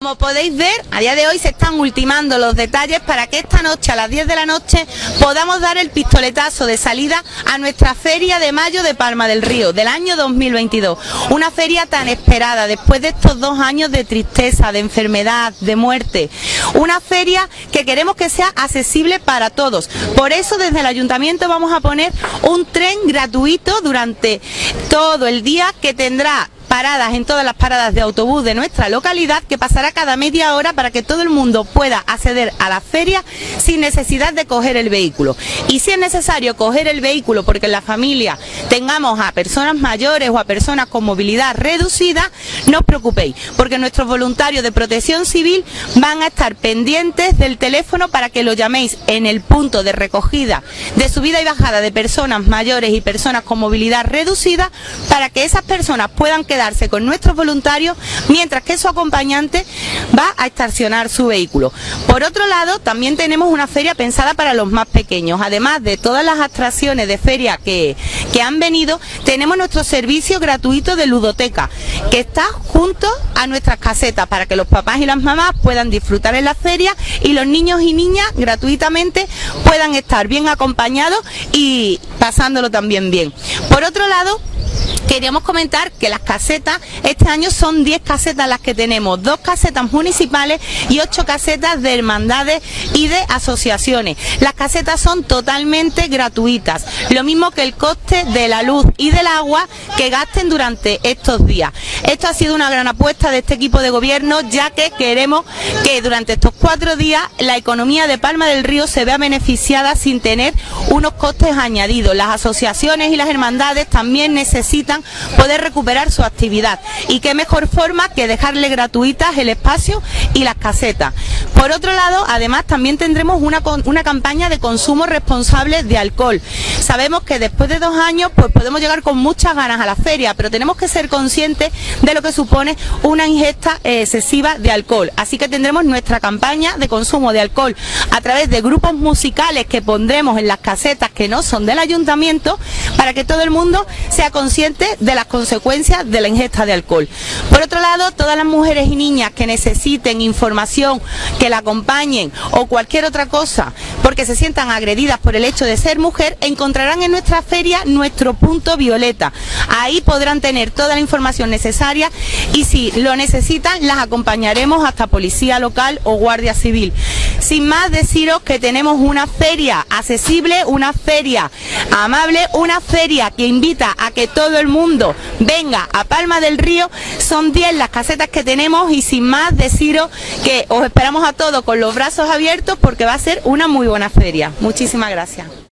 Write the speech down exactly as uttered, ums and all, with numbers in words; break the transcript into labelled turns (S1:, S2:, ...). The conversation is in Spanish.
S1: Como podéis ver, a día de hoy se están ultimando los detalles para que esta noche, a las diez de la noche, podamos dar el pistoletazo de salida a nuestra Feria de Mayo de Palma del Río, del año dos mil veintidós. Una feria tan esperada, después de estos dos años de tristeza, de enfermedad, de muerte. Una feria que queremos que sea accesible para todos. Por eso, desde el Ayuntamiento vamos a poner un tren gratuito durante todo el día que tendrá paradas en todas las paradas de autobús de nuestra localidad, que pasará cada media hora para que todo el mundo pueda acceder a la feria sin necesidad de coger el vehículo. Y si es necesario coger el vehículo porque en la familia tengamos a personas mayores o a personas con movilidad reducida, no os preocupéis, porque nuestros voluntarios de protección civil van a estar pendientes del teléfono para que lo llaméis en el punto de recogida de subida y bajada de personas mayores y personas con movilidad reducida, para que esas personas puedan quedar con nuestros voluntarios mientras que su acompañante va a estacionar su vehículo. Por otro lado, también tenemos una feria pensada para los más pequeños. Además de todas las atracciones de feria que, que han venido, tenemos nuestro servicio gratuito de ludoteca, que está junto a nuestras casetas para que los papás y las mamás puedan disfrutar en la feria y los niños y niñas gratuitamente puedan estar bien acompañados y pasándolo también bien. Por otro lado, queríamos comentar que las casetas, este año son diez casetas las que tenemos, dos casetas municipales y ocho casetas de hermandades y de asociaciones. Las casetas son totalmente gratuitas, lo mismo que el coste de la luz y del agua que gasten durante estos días. Esto ha sido una gran apuesta de este equipo de gobierno, ya que queremos que durante estos cuatro días la economía de Palma del Río se vea beneficiada sin tener unos costes añadidos. Las asociaciones y las hermandades también necesitan poder recuperar su actividad, y qué mejor forma que dejarle gratuitas el espacio y las casetas. Por otro lado, además también tendremos una, una campaña de consumo responsable de alcohol. Sabemos que después de dos años pues podemos llegar con muchas ganas a la feria, pero tenemos que ser conscientes de lo que supone una ingesta eh, excesiva de alcohol. Así que tendremos nuestra campaña de consumo de alcohol a través de grupos musicales que pondremos en las casetas que no son del ayuntamiento, para que todo el mundo sea consciente de las consecuencias de la ingesta de alcohol. Por otro lado, todas las mujeres y niñas que necesiten información, que la acompañen o cualquier otra cosa porque se sientan agredidas por el hecho de ser mujer, encontrarán en nuestra feria nuestro punto violeta. Ahí podrán tener toda la información necesaria y si lo necesitan las acompañaremos hasta policía local o guardia civil. Sin más, deciros que tenemos una feria accesible, una feria amable, una feria que invita a que todo el mundo venga a Palma del Río. Son diez las casetas que tenemos y sin más deciros que os esperamos a todos con los brazos abiertos porque va a ser una muy buena feria. Muchísimas gracias.